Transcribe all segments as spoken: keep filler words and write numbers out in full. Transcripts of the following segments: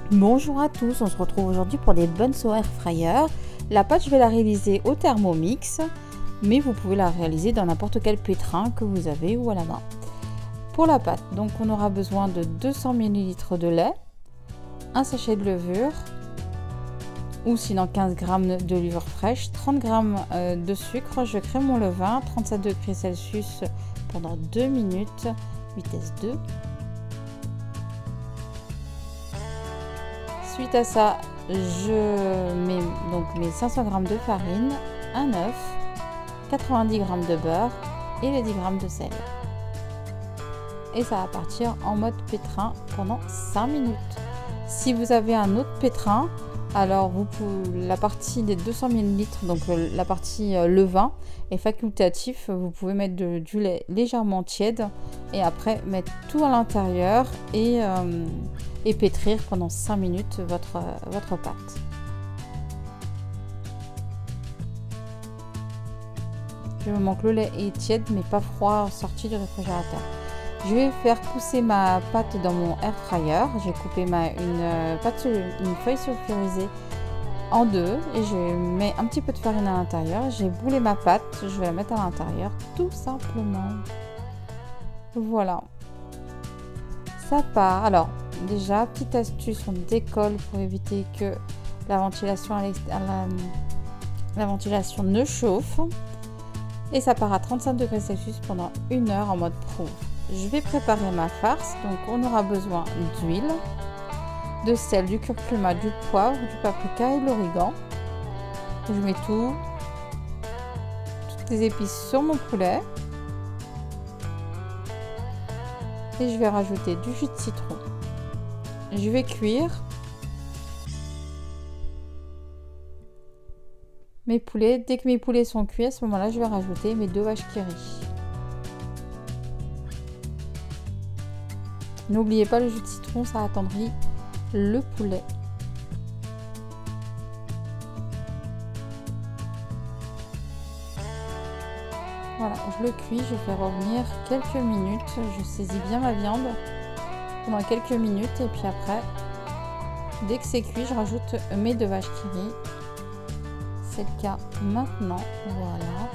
Bonjour à tous, on se retrouve aujourd'hui pour des buns au air fryer. La pâte, je vais la réaliser au Thermomix, mais vous pouvez la réaliser dans n'importe quel pétrin que vous avez ou à la main. Pour la pâte, donc on aura besoin de deux cents millilitres de lait, un sachet de levure, ou sinon quinze grammes de levure fraîche, trente grammes de sucre, je crée mon levain, trente-sept degrés Celsius pendant deux minutes, vitesse deux. Suite à ça, je mets donc mes cinq cents grammes de farine, un œuf, quatre-vingt-dix grammes de beurre et les dix grammes de sel. Et ça va partir en mode pétrin pendant cinq minutes. Si vous avez un autre pétrin, alors vous pouvez, la partie des deux cents millilitres, donc la partie euh, levain, est facultatif. Vous pouvez mettre de, du lait légèrement tiède et après mettre tout à l'intérieur et, euh, et pétrir pendant cinq minutes votre, votre pâte. Du moment que le lait est tiède mais pas froid, sorti du réfrigérateur. Je vais faire pousser ma pâte dans mon air fryer. J'ai coupé ma, une, pâte, une feuille sulfurisée en deux et je mets un petit peu de farine à l'intérieur. J'ai boulé ma pâte, je vais la mettre à l'intérieur tout simplement. Voilà. Ça part. Alors déjà, petite astuce, on décolle pour éviter que la ventilation, à la, la ventilation ne chauffe. Et ça part à trente-cinq degrés Celsius pendant une heure en mode pro. Je vais préparer ma farce, donc on aura besoin d'huile, de sel, du curcuma, du poivre, du paprika et de l'origan. Je mets tout, toutes les épices sur mon poulet et je vais rajouter du jus de citron. Je vais cuire mes poulets. Dès que mes poulets sont cuits, à ce moment-là, je vais rajouter mes deux vaches qui rient. N'oubliez pas le jus de citron, ça attendrit le poulet. Voilà, je le cuis, je fais revenir quelques minutes. Je saisis bien ma viande pendant quelques minutes et puis après, dès que c'est cuit, je rajoute mes deux vaches qui rient. C'est le cas maintenant, voilà.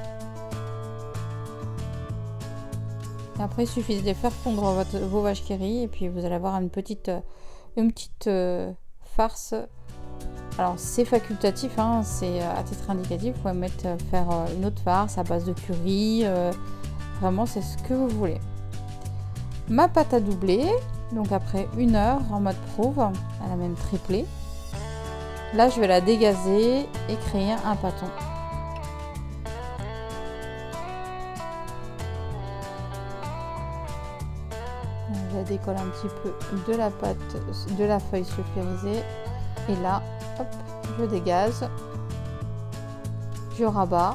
Après, il suffit de les faire fondre votre, vos vaches qui rient et puis vous allez avoir une petite, une petite euh, farce. Alors, c'est facultatif, hein, c'est à titre indicatif. Vous pouvez mettre, faire une autre farce à base de curry. Euh, vraiment, c'est ce que vous voulez. Ma pâte à doubler, donc après une heure en mode prouve, elle a même triplé. Là, je vais la dégazer et créer un pâton. Je la décolle un petit peu de la pâte, de la feuille sulfurisée. Et là, hop, je dégaze. Je rabats.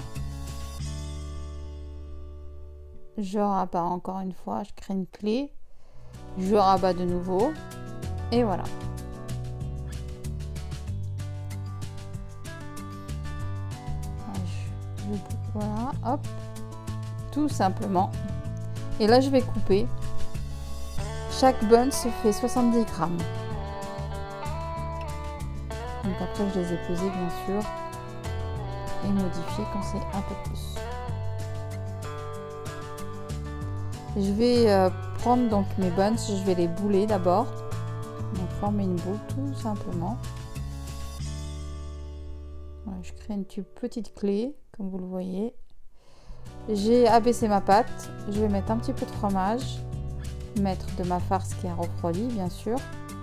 Je rabats encore une fois. Je crée une clé. Je rabats de nouveau. Et voilà. Je, voilà, hop. Tout simplement. Et là, je vais couper. Chaque bun se fait soixante-dix grammes. Donc après, je les ai pesés bien sûr et modifiés quand c'est un peu plus. Je vais euh, prendre donc mes buns, je vais les bouler d'abord. Donc former une boule tout simplement. Voilà, je crée une petite clé comme vous le voyez. J'ai abaissé ma pâte. Je vais mettre un petit peu de fromage. Mettre de ma farce qui a refroidi bien sûr.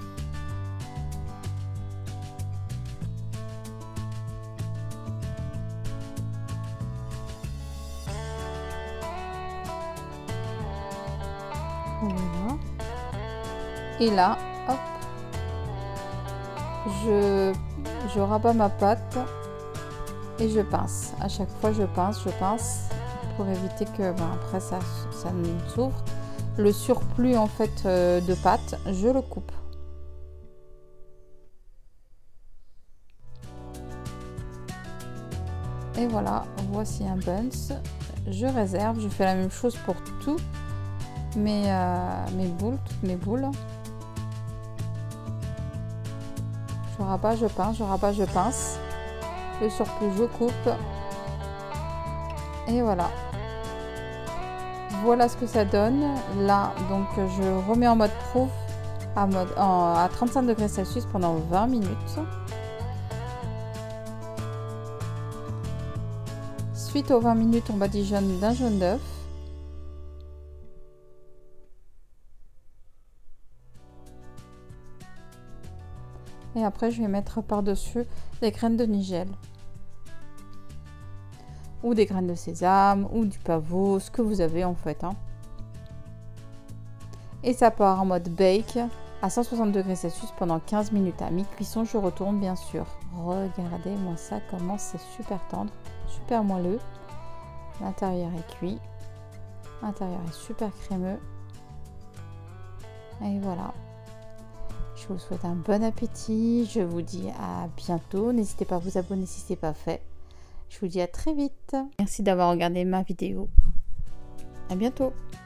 Voilà. Et là, hop, je, je rabats ma pâte et je pince. À chaque fois je pince, je pince pour éviter que ben, après ça, ça ne s'ouvre. Le surplus en fait euh, de pâte, je le coupe. Et voilà, voici un buns. Je réserve, je fais la même chose pour tous mes, euh, mes boules, toutes mes boules. je rabats, je pince, je rabats, je pince. Le surplus, je coupe. Et voilà. Voilà ce que ça donne. Là, donc, je remets en mode proof à, mode, en, à trente-cinq degrés Celsius pendant vingt minutes. Suite aux vingt minutes, on badigeonne d'un jaune d'œuf. Et après, je vais mettre par-dessus des graines de nigel. Ou des graines de sésame, ou du pavot, ce que vous avez en fait. Hein. Et ça part en mode bake à cent soixante degrés Celsius pendant quinze minutes. À mi-cuisson, je retourne bien sûr. Regardez-moi ça, comment c'est super tendre, super moelleux. L'intérieur est cuit. L'intérieur est super crémeux. Et voilà. Je vous souhaite un bon appétit. Je vous dis à bientôt. N'hésitez pas à vous abonner si ce n'est pas fait. Je vous dis à très vite. Merci d'avoir regardé ma vidéo. À bientôt.